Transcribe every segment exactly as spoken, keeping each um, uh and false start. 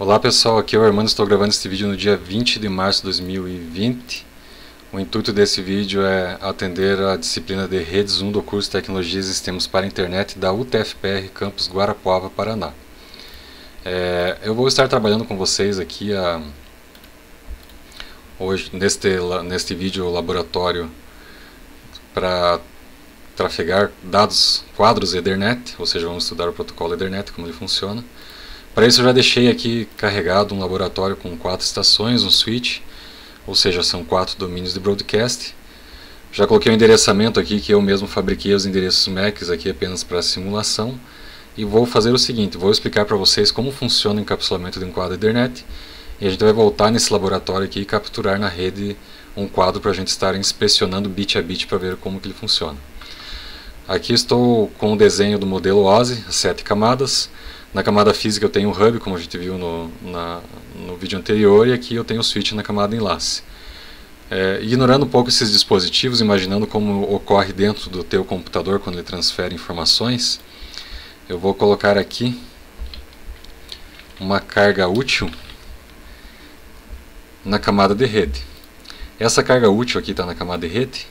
Olá pessoal, aqui é o Armando, estou gravando este vídeo no dia vinte de março de dois mil e vinte. O intuito desse vídeo é atender a disciplina de Redes um do curso Tecnologias e Sistemas para a Internet da U T F P R, campus Guarapuava, Paraná. É, eu vou estar trabalhando com vocês aqui a, hoje neste, neste vídeo laboratório para trafegar dados, quadros Ethernet, ou seja, vamos estudar o protocolo Ethernet, como ele funciona. Para isso eu já deixei aqui carregado um laboratório com quatro estações, um switch, ou seja, são quatro domínios de broadcast. Já coloquei o endereçamento aqui, que eu mesmo fabriquei os endereços M A Cs aqui apenas para simulação. E vou fazer o seguinte, vou explicar para vocês como funciona o encapsulamento de um quadro Ethernet. E a gente vai voltar nesse laboratório aqui e capturar na rede um quadro para a gente estar inspecionando bit a bit para ver como que ele funciona. Aqui estou com o desenho do modelo O S I, as sete camadas. Na camada física eu tenho o hub, como a gente viu no, na, no vídeo anterior, e aqui eu tenho o switch na camada enlace. É, ignorando um pouco esses dispositivos, imaginando como ocorre dentro do teu computador quando ele transfere informações, eu vou colocar aqui uma carga útil na camada de rede. Essa carga útil aqui está na camada de rede.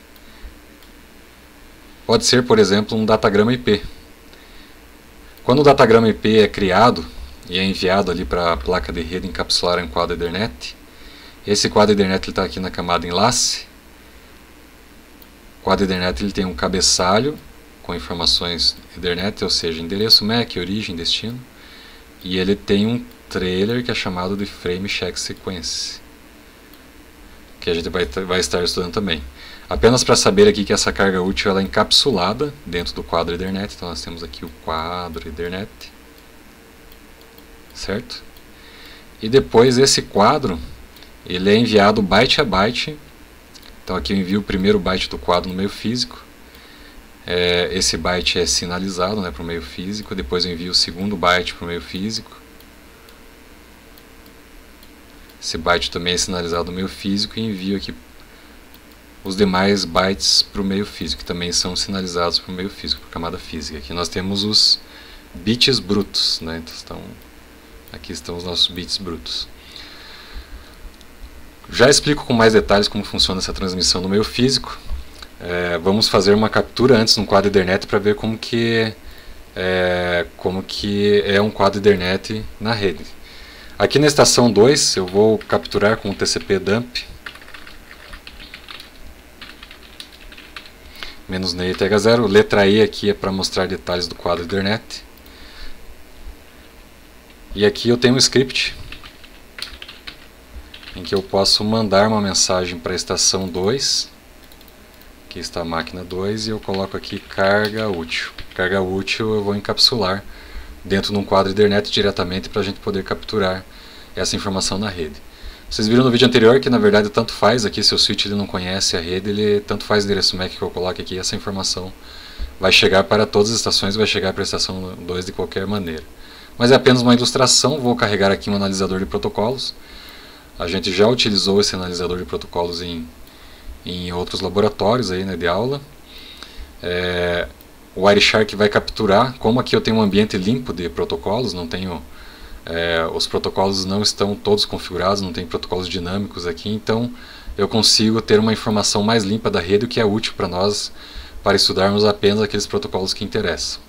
Pode ser, por exemplo, um datagrama I P. Quando o datagrama I P é criado e é enviado ali para a placa de rede encapsular em quadro Ethernet, esse quadro Ethernet está aqui na camada enlace. O quadro Ethernet ele tem um cabeçalho com informações Ethernet, ou seja, endereço M A C, origem, destino, e ele tem um trailer que é chamado de Frame Check Sequence, que a gente vai, vai estar estudando também. Apenas para saber aqui que essa carga útil ela é encapsulada dentro do quadro Ethernet. Então nós temos aqui o quadro Ethernet, certo? E depois esse quadro ele é enviado byte a byte. Então aqui eu envio o primeiro byte do quadro no meio físico. É, esse byte é sinalizado, né, para o meio físico. Depois eu envio o segundo byte para o meio físico. Esse byte também é sinalizado no meio físico e envio aqui os demais bytes para o meio físico, que também são sinalizados para o meio físico, para a camada física. Aqui nós temos os bits brutos, né? Então, estão, aqui estão os nossos bits brutos. Já explico com mais detalhes como funciona essa transmissão no meio físico. É, vamos fazer uma captura antes no quadro Ethernet para ver como que, é, como que é um quadro Ethernet na rede. Aqui na estação dois eu vou capturar com o T C P dump menos N E I T H zero, letra E aqui é para mostrar detalhes do quadro Ethernet. E aqui eu tenho um script em que eu posso mandar uma mensagem para a estação dois. Aqui está a máquina dois e eu coloco aqui carga útil. Carga útil eu vou encapsular dentro de um quadro Ethernet diretamente para a gente poder capturar essa informação na rede. Vocês viram no vídeo anterior que na verdade tanto faz aqui, se o switch ele não conhece a rede, ele tanto faz o endereço M A C que eu coloque aqui, essa informação vai chegar para todas as estações, vai chegar para a estação dois de qualquer maneira. Mas é apenas uma ilustração, vou carregar aqui um analisador de protocolos. A gente já utilizou esse analisador de protocolos em, em outros laboratórios aí, né, de aula. É, o Wireshark vai capturar, como aqui eu tenho um ambiente limpo de protocolos, não tenho... É, os protocolos não estão todos configurados, não tem protocolos dinâmicos aqui, então eu consigo ter uma informação mais limpa da rede, o que é útil para nós para estudarmos apenas aqueles protocolos que interessam.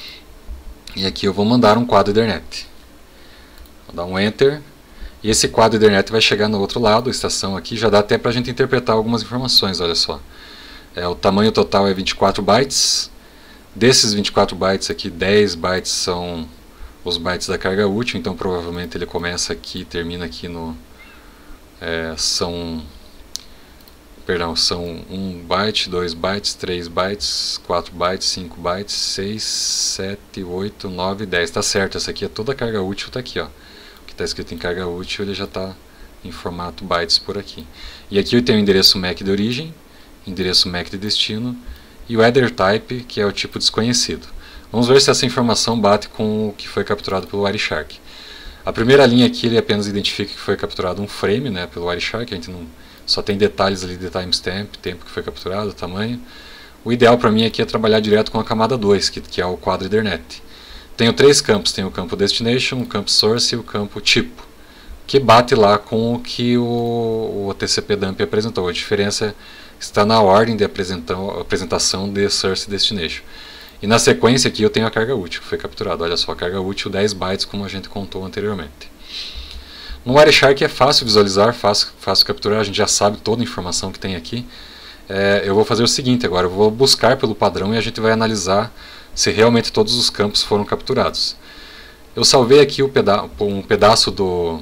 E aqui eu vou mandar um quadro Ethernet. Vou dar um Enter, e esse quadro Ethernet vai chegar no outro lado, a estação aqui, já dá até para a gente interpretar algumas informações, olha só. É, o tamanho total é vinte e quatro bytes, desses vinte e quatro bytes aqui, dez bytes são os bytes da carga útil, então provavelmente ele começa aqui e termina aqui no... É, são... Perdão, são um byte, dois bytes, três bytes, quatro bytes, cinco bytes, seis, sete, oito, nove, dez. Está certo, essa aqui é toda a carga útil, está aqui, ó. O que está escrito em carga útil, ele já está em formato bytes por aqui. E aqui eu tenho o endereço M A C de origem, endereço M A C de destino, e o header type, que é o tipo desconhecido. Vamos ver se essa informação bate com o que foi capturado pelo Wireshark. A primeira linha aqui ele apenas identifica que foi capturado um frame, né, pelo Wireshark, a gente não, só tem detalhes ali de timestamp, tempo que foi capturado, tamanho. O ideal para mim aqui é trabalhar direto com a camada dois, que, que é o quadro Ethernet. Tenho três campos, tenho o campo Destination, o campo Source e o campo Tipo. que bate lá com o que o, o T C P dump apresentou. A diferença está na ordem de apresentação de source e destination. E na sequência aqui eu tenho a carga útil que foi capturada. Olha só, a carga útil dez bytes, como a gente contou anteriormente. No Wireshark é fácil visualizar, fácil, fácil capturar, a gente já sabe toda a informação que tem aqui. É, eu vou fazer o seguinte agora, eu vou buscar pelo padrão e a gente vai analisar se realmente todos os campos foram capturados. Eu salvei aqui o peda um pedaço do,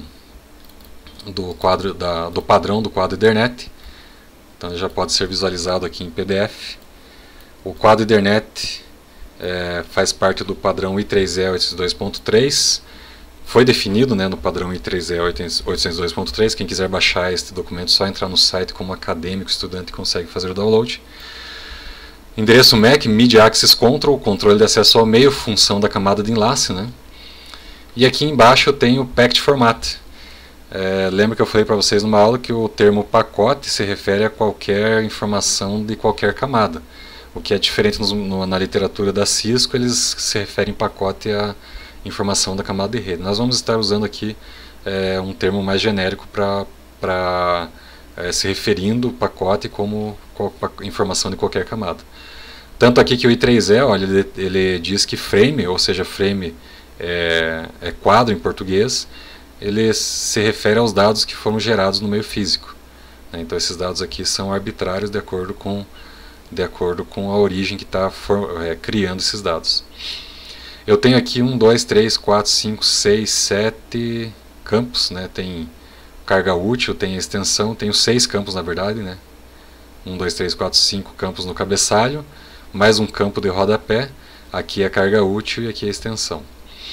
do, quadro, da, do padrão do quadro Ethernet. Então ele já pode ser visualizado aqui em P D F. O quadro Ethernet é, faz parte do padrão I três E oitocentos e dois ponto três. Foi definido, né, no padrão I três E oitocentos e dois ponto três. Quem quiser baixar este documento, só entrar no site como acadêmico, estudante, consegue fazer o download. Endereço M A C, Media Access Control, controle de acesso ao meio, função da camada de enlace, né? E aqui embaixo eu tenho o Packet Format. É, lembra que eu falei para vocês numa aula que o termo pacote se refere a qualquer informação de qualquer camada. O que é diferente no, no, na literatura da Cisco, eles se referem pacote a informação da camada de rede. Nós vamos estar usando aqui é, um termo mais genérico para é, se referindo ao pacote como qual, informação de qualquer camada. Tanto aqui que o I três E, olha, ele, ele diz que frame, ou seja, frame é, é quadro em português, ele se refere aos dados que foram gerados no meio físico. Então esses dados aqui são arbitrários de acordo com, de acordo com a origem que está é, criando esses dados. Eu tenho aqui um, dois, três, quatro, cinco, seis, sete campos, né? Tem carga útil, tem extensão, tenho seis campos na verdade, né? um, dois, três, quatro, cinco campos no cabeçalho, mais um campo de rodapé, aqui é a carga útil e aqui é a extensão.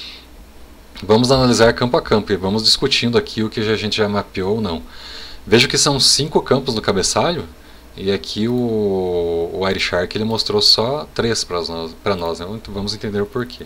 Vamos analisar campo a campo e vamos discutindo aqui o que a gente já mapeou ou não. Vejo que são cinco campos no cabeçalho e aqui o, o Wireshark ele mostrou só três para nós, para nós, né? Então vamos entender o porquê.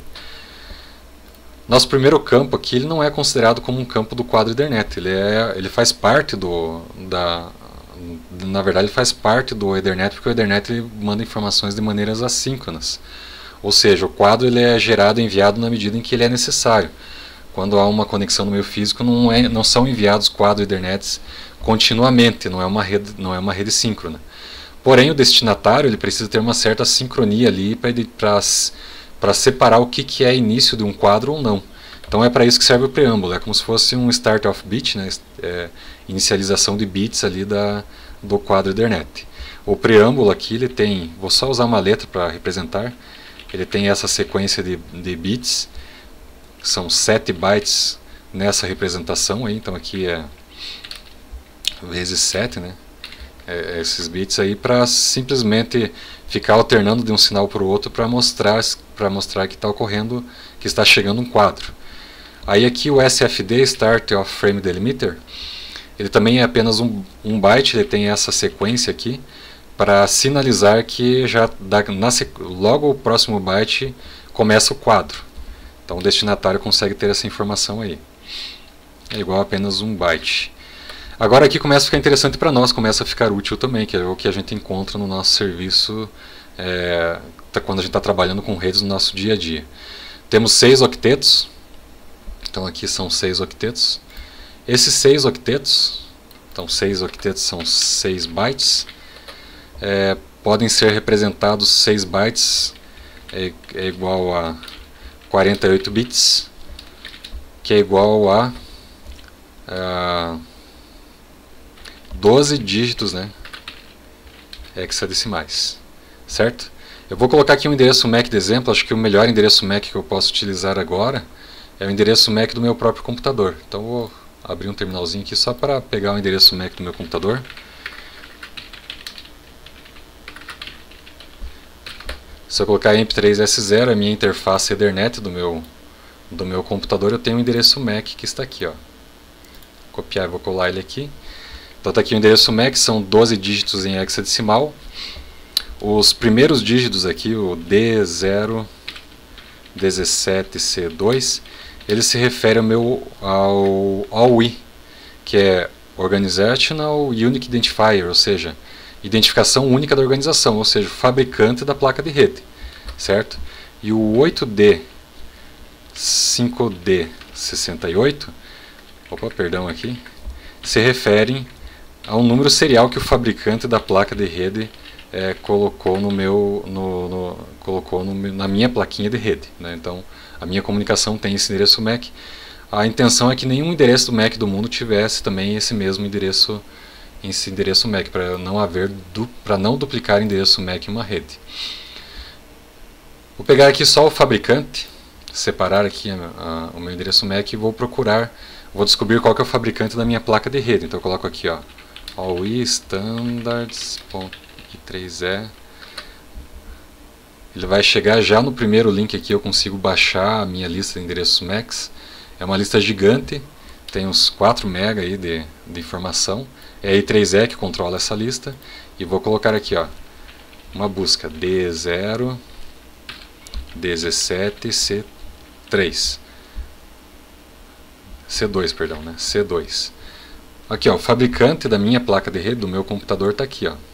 Nosso primeiro campo aqui ele não é considerado como um campo do quadro Ethernet, ele, é, ele faz parte do... Da, na verdade ele faz parte do Ethernet porque o Ethernet ele manda informações de maneiras assíncronas. Ou seja, o quadro ele é gerado e enviado na medida em que ele é necessário. Quando há uma conexão no meio físico, não, é, não são enviados quadros Ethernet continuamente, não é uma rede, não é uma rede síncrona. Porém, o destinatário ele precisa ter uma certa sincronia ali para separar o que, que é início de um quadro ou não. Então é para isso que serve o preâmbulo, é como se fosse um start of bit, né? É, inicialização de bits ali da, do quadro Ethernet. O preâmbulo aqui ele tem, vou só usar uma letra para representar, ele tem essa sequência de, de bits, são sete bytes nessa representação aí, então aqui é vezes sete, né? É, esses bits aí para simplesmente ficar alternando de um sinal para o outro para mostrar, para mostrar que está ocorrendo, que está chegando um quadro. Aí aqui o S F D, Start of Frame Delimiter, ele também é apenas um, um byte, ele tem essa sequência aqui para sinalizar que já dá, na, logo o próximo byte começa o quadro. Então o destinatário consegue ter essa informação aí. É igual a apenas um byte. Agora aqui começa a ficar interessante para nós, começa a ficar útil também, que é o que a gente encontra no nosso serviço é, quando a gente está trabalhando com redes no nosso dia a dia. Temos seis octetos, então aqui são seis octetos. Esses seis octetos, então seis octetos são seis bytes, é, podem ser representados seis bytes, é, é igual a quarenta e oito bits, que é igual a, a doze dígitos, né, hexadecimais, certo? Eu vou colocar aqui um endereço M A C de exemplo, acho que o melhor endereço M A C que eu posso utilizar agora é o endereço M A C do meu próprio computador. Então vou abrir um terminalzinho aqui só para pegar o endereço M A C do meu computador. Se eu colocar E M P três S zero, a minha interface Ethernet do meu, do meu computador, eu tenho o endereço M A C que está aqui, ó. Vou copiar e vou colar ele aqui. Então está aqui o endereço M A C, são doze dígitos em hexadecimal. Os primeiros dígitos aqui, o D zero dezessete C dois, ele se refere ao meu ao, ao O I, que é Organizational Unique Identifier, ou seja, identificação única da organização, ou seja, o fabricante da placa de rede, certo? E o oito D cinco D sessenta e oito opa, perdão aqui, se referem a um número serial que o fabricante da placa de rede é, colocou no meu, no, no, colocou no, na minha plaquinha de rede, né? Então a minha comunicação tem esse endereço M A C. A intenção é que nenhum endereço do M A C do mundo tivesse também esse mesmo endereço, esse endereço M A C, para não haver, para não duplicar endereço M A C em uma rede. Vou pegar aqui só o fabricante, separar aqui a, a, o meu endereço M A C e vou procurar, vou descobrir qual que é o fabricante da minha placa de rede. Então eu coloco aqui, ó, all standards ponto i três e. Ele vai chegar já no primeiro link aqui, eu consigo baixar a minha lista de endereços M A Cs. É uma lista gigante, tem uns quatro mega aí de, de informação. É a i três e que controla essa lista. E vou colocar aqui, ó, uma busca D zero dezessete C três. C dois, perdão, né? C dois. Aqui, ó, o fabricante da minha placa de rede, do meu computador, está aqui, ó.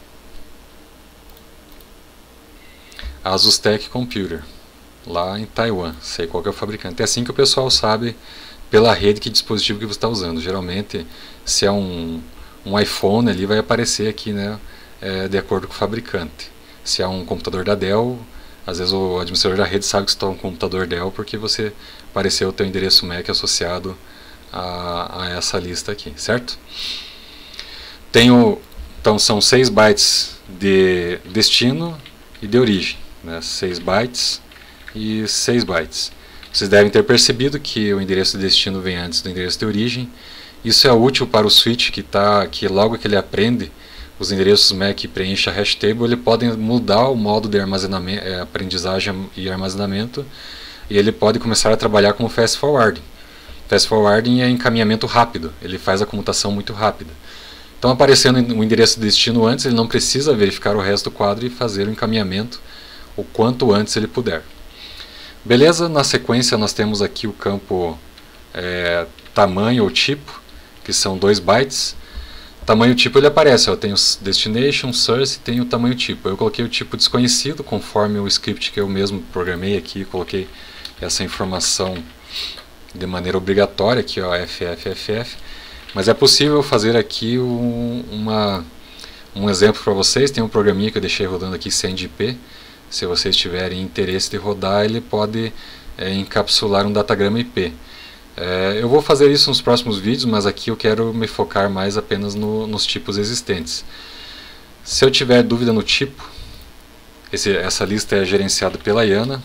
Asus Tech Computer, lá em Taiwan. Sei qual que é o fabricante. É assim que o pessoal sabe pela rede que dispositivo que você está usando. Geralmente, se é um, um iPhone, ali vai aparecer aqui, né, é, de acordo com o fabricante. Se é um computador da Dell, às vezes o administrador da rede sabe que você está um computador Dell porque você apareceu o teu endereço M A C associado a, a essa lista aqui, certo? Tenho, então são seis bytes de destino e de origem, né? seis bytes e seis bytes. Vocês devem ter percebido que o endereço de destino vem antes do endereço de origem. Isso é útil para o switch que, tá, que logo que ele aprende os endereços M A C e preenche a hash table, ele pode mudar o modo de armazenamento, é, aprendizagem e armazenamento, e ele pode começar a trabalhar como fast forwarding. Fast forwarding é encaminhamento rápido, ele faz a comutação muito rápida. Então, aparecendo o endereço de destino antes, ele não precisa verificar o resto do quadro e fazer o encaminhamento o quanto antes ele puder. Beleza? Na sequência nós temos aqui o campo é, tamanho ou tipo, que são dois bytes. Tamanho tipo ele aparece, ó, tem o destination, source e tem o tamanho tipo. Eu coloquei o tipo desconhecido, conforme o script que eu mesmo programei aqui, coloquei essa informação de maneira obrigatória aqui, ó, F F F F. Mas é possível fazer aqui um, uma, um exemplo para vocês. Tem um programinha que eu deixei rodando aqui, sendip. Se vocês tiverem interesse de rodar, ele pode é, encapsular um datagrama I P. É, eu vou fazer isso nos próximos vídeos, mas aqui eu quero me focar mais apenas no, nos tipos existentes. Se eu tiver dúvida no tipo, esse, essa lista é gerenciada pela IANA.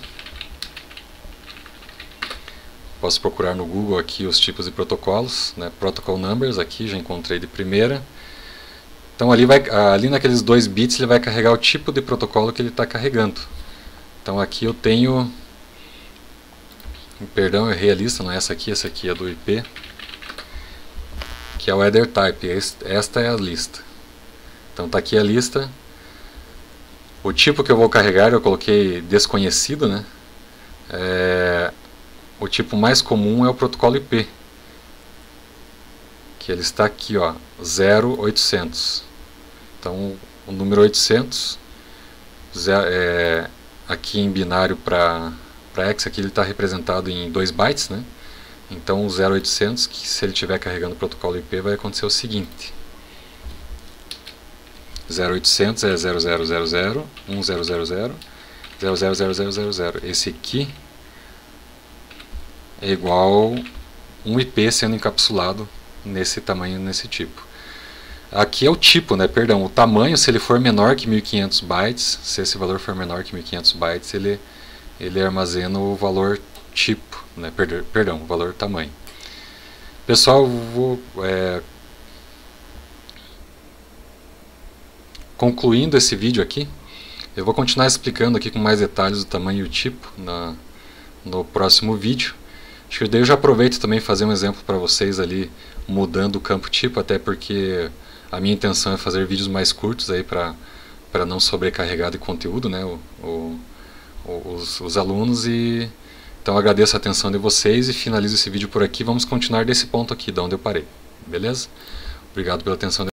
Posso procurar no Google aqui os tipos de protocolos, né? Protocol numbers, aqui já encontrei de primeira. Então ali, vai, ali naqueles dois bits ele vai carregar o tipo de protocolo que ele está carregando. Então aqui eu tenho, perdão, eu errei a lista, não é essa aqui, essa aqui é do I P, que é o header type, esta é a lista. Então está aqui a lista. O tipo que eu vou carregar eu coloquei desconhecido, né? É, o tipo mais comum é o protocolo I P, que ele está aqui, ó, zero oitocentos. Então o número oitocentos, é, aqui em binário para para hex, aqui ele está representado em dois bytes, né? Então o zero oitocentos, que se ele estiver carregando o protocolo I P, vai acontecer o seguinte: zero oitocentos é zero zero zero zero, um zero zero zero, zero zero zero zero zero zero. Esse aqui é igual um I P sendo encapsulado nesse tamanho, nesse tipo. Aqui é o tipo, né? Perdão, o tamanho, se ele for menor que mil e quinhentos bytes, se esse valor for menor que mil e quinhentos bytes, ele, ele armazena o valor tipo, né? Perdão, perdão, o valor tamanho. Pessoal, vou é, concluindo esse vídeo aqui. Eu vou continuar explicando aqui com mais detalhes o tamanho e o tipo na, no próximo vídeo. Acho que daí eu já aproveito também fazer um exemplo para vocês ali, mudando o campo tipo, até porque a minha intenção é fazer vídeos mais curtos aí para para não sobrecarregar de conteúdo, né, o, o, os, os alunos. E então agradeço a atenção de vocês e finalizo esse vídeo por aqui. Vamos continuar desse ponto aqui, de onde eu parei. Beleza? Obrigado pela atenção.